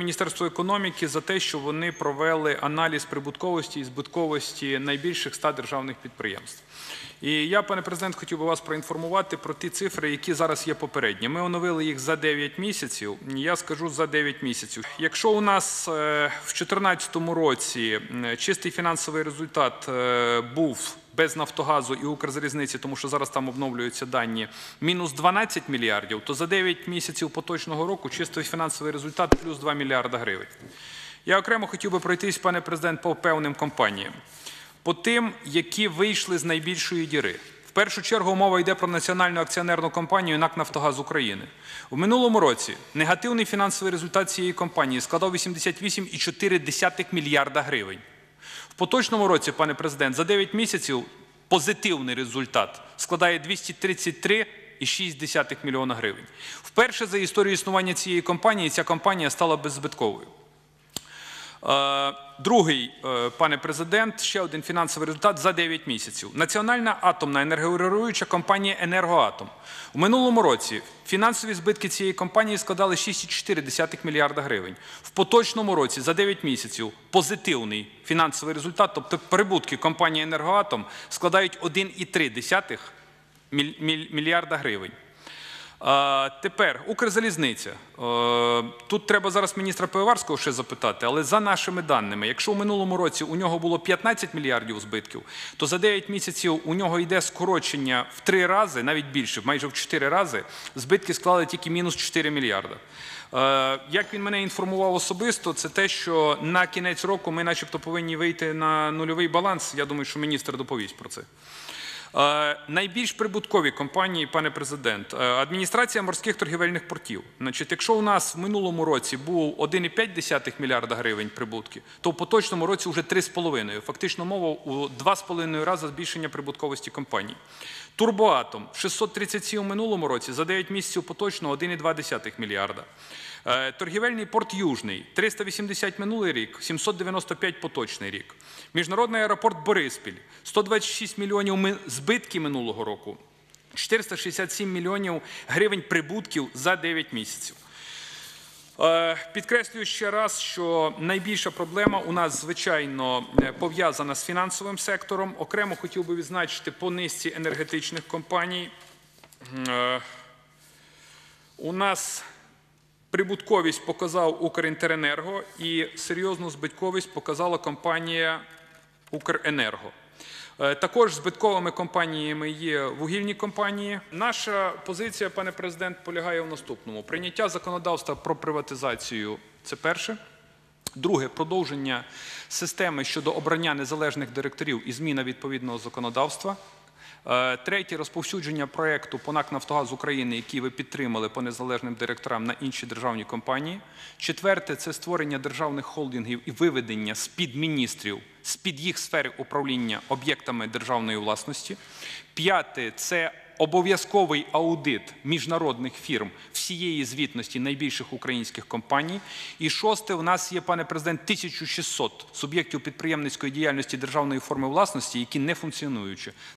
Міністерству економіки за те, що вони провели аналіз прибутковості і збитковості найбільших 100 державних підприємств. І я, пане президент, хотів би вас проінформувати про ті цифри, які зараз є попередні. Ми оновили їх за 9 місяців, я скажу за 9 місяців. Якщо у нас в 2014 році чистий фінансовий результат був без «Нафтогазу» і «Укрзалізниці», тому що зараз там обновлюються дані, мінус 12 мільярдів, то за 9 місяців поточного року чистий фінансовий результат плюс 2 мільярда гривень. Я окремо хотів би пройтись, пане президент, по певним компаніям. По тим, які вийшли з найбільшої діри. В першу чергу мова йде про національну акціонерну компанію НАК «Нафтогаз України». У минулому році негативний фінансовий результат цієї компанії складав 88,4 мільярда гривень. В поточному році, пане президент, за 9 місяців позитивний результат складає 233,6 мільйона гривень. Вперше за історію існування цієї компанії ця компанія стала беззбитковою. Другий, пане президент, ще один фінансовий результат за 9 місяців. Національна атомна енергогенеруюча компанія «Енергоатом». У минулому році фінансові збитки цієї компанії складали 6,4 мільярда гривень. В поточному році за 9 місяців позитивний фінансовий результат, тобто прибутки компанії «Енергоатом» складають 1,3 мільярда гривень. Тепер Укрзалізниця. Тут треба зараз міністра Пивоварського ще запитати, але за нашими даними, якщо в минулому році у нього було 15 мільярдів збитків, то за 9 місяців у нього йде скорочення в 3 рази, навіть більше, майже в 4 рази, збитки склали тільки мінус 4 мільярда. Як він мене інформував особисто, це те, що на кінець року ми начебто повинні вийти на нульовий баланс. Я думаю, що міністр доповість про це. Найбільш прибуткові компанії, пане президент, адміністрація морських торгівельних портів. Значить, якщо у нас в минулому році був 1,5 мільярда гривень прибутки, то в поточному році вже 3,5. Фактично мова у 2,5 рази збільшення прибутковості компаній. Турбоатом 637 у минулому році, за 9 місяців поточного 1,2 мільярда. Торгівельний порт Южний 380 минулий рік, 795 поточний рік. Міжнародний аеропорт Бориспіль 126 мільйонів збитки минулого року, 467 мільйонів гривень прибутків за 9 місяців. Підкреслюю ще раз, що найбільша проблема у нас, звичайно, пов'язана з фінансовим сектором. Окремо хотів би відзначити по низці енергетичних компаній. У нас прибутковість показав Укрінтеренерго і серйозну збитковість показала компанія Укренерго. Також збитковими компаніями є вугільні компанії. Наша позиція, пане президент, полягає в наступному. Прийняття законодавства про приватизацію – це перше. Друге – продовження системи щодо обрання незалежних директорів і зміна відповідного законодавства. Третє – розповсюдження проєкту по НАК «Нафтогаз України», який ви підтримали по незалежним директорам на інші державні компанії. Четверте – це створення державних холдингів і виведення з-під міністрів, з-під їх сфери управління об'єктами державної власності. П'яте – це обов'язковий аудит міжнародних фірм всієї звітності найбільших українських компаній. І шосте, у нас є, пане президент, 1600 суб'єктів підприємницької діяльності державної форми власності, які не функціонуючі.